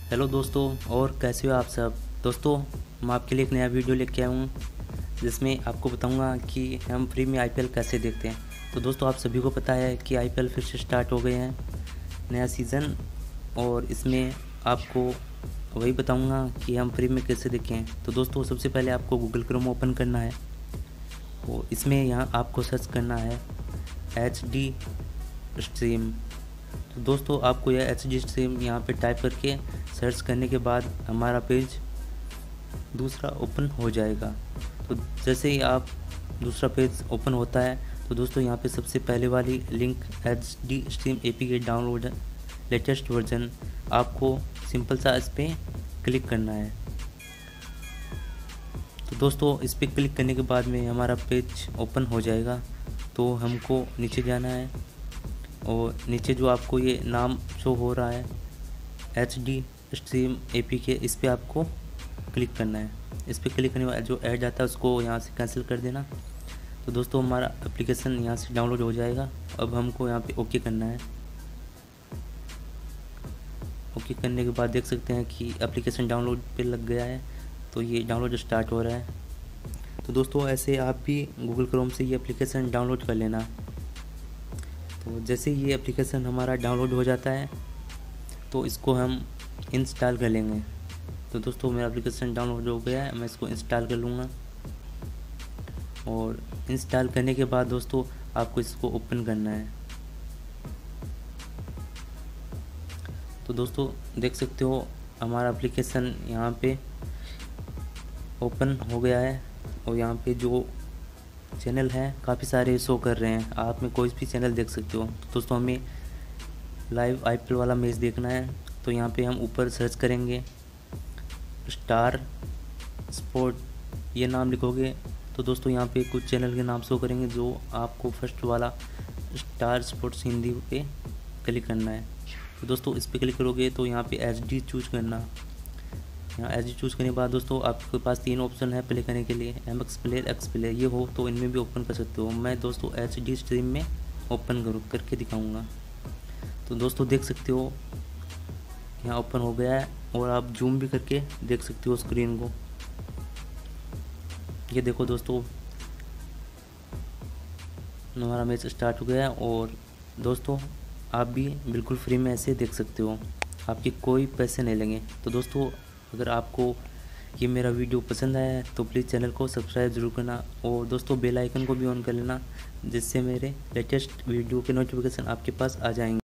Hello दोस्तों, और कैसे हो आप सब। दोस्तों, मैं आपके लिए एक नया वीडियो लेके आया हूँ जिसमें आपको बताऊंगा कि हम फ्री में आईपीएल कैसे देखते हैं। तो दोस्तों, आप सभी को पता है कि आईपीएल फिर से स्टार्ट हो गए हैं, नया सीज़न। और इसमें आपको वही बताऊंगा कि हम फ्री में कैसे देखें। तो दोस्तों, सबसे पहले आपको गूगल क्रोम ओपन करना है। तो इसमें यहाँ आपको सर्च करना है HD स्ट्रीम। तो दोस्तों, आपको यह HD स्ट्रीम यहाँ पे टाइप करके सर्च करने के बाद हमारा पेज दूसरा ओपन हो जाएगा। तो जैसे ही आप दूसरा पेज ओपन होता है तो दोस्तों, यहाँ पे सबसे पहले वाली link HD stream APK download latest version, आपको सिंपल सा इस पर क्लिक करना है। तो दोस्तों, इस पर क्लिक करने के बाद में हमारा पेज ओपन हो जाएगा। तो हमको नीचे जाना है और नीचे जो आपको ये नाम शो हो रहा है HD स्ट्रीम APK, इस पर आपको क्लिक करना है। इस पर क्लिक करने के बाद जो ऐड जाता है उसको यहाँ से कैंसिल कर देना। तो दोस्तों, हमारा एप्लीकेशन यहाँ से डाउनलोड हो जाएगा। अब हमको यहाँ पे ओके करना है। ओके करने के बाद देख सकते हैं कि एप्लीकेशन डाउनलोड पे लग गया है। तो ये डाउनलोड स्टार्ट हो रहा है। तो दोस्तों, ऐसे आप भी गूगल क्रोम से ये एप्लीकेशन डाउनलोड कर लेना। तो जैसे ये एप्लीकेशन हमारा डाउनलोड हो जाता है तो इसको हम इंस्टॉल कर लेंगे। तो दोस्तों, मेरा एप्लीकेशन डाउनलोड हो गया है, मैं इसको इंस्टॉल कर लूँगा। और इंस्टॉल करने के बाद दोस्तों, आपको इसको ओपन करना है। तो दोस्तों, देख सकते हो हमारा एप्लीकेशन यहाँ पे ओपन हो गया है। और यहाँ पे जो चैनल है काफ़ी सारे शो कर रहे हैं, आप में कोई भी चैनल देख सकते हो। तो दोस्तों, हमें लाइव आईपीएल वाला मैच देखना है। तो यहाँ पे हम ऊपर सर्च करेंगे स्टार स्पोर्ट, ये नाम लिखोगे तो दोस्तों यहाँ पे कुछ चैनल के नाम शो करेंगे। जो आपको फर्स्ट वाला स्टार स्पोर्ट्स हिंदी पे क्लिक करना है। तो दोस्तों, इस पर क्लिक करोगे तो यहाँ पे HD चूज करना। यहाँ HD चूज़ करने के बाद दोस्तों, आपके पास 3 ऑप्शन है प्ले करने के लिए, MX प्लेयर, X प्लेयर। ये हो तो इनमें भी ओपन कर सकते हो। मैं दोस्तों HD स्ट्रीम में ओपन करके दिखाऊंगा। तो दोस्तों, देख सकते हो यहाँ ओपन हो गया है और आप जूम भी करके देख सकते हो स्क्रीन को। ये देखो दोस्तों, हमारा मैच स्टार्ट हो गया है। और दोस्तों, आप भी बिल्कुल फ्री में ऐसे देख सकते हो, आपके कोई पैसे नहीं लगेंगे। तो दोस्तों, अगर आपको ये मेरा वीडियो पसंद आया है तो प्लीज़ चैनल को सब्सक्राइब ज़रूर करना। और दोस्तों, बेल आइकन को भी ऑन कर लेना, जिससे मेरे लेटेस्ट वीडियो के नोटिफिकेशन आपके पास आ जाएंगे।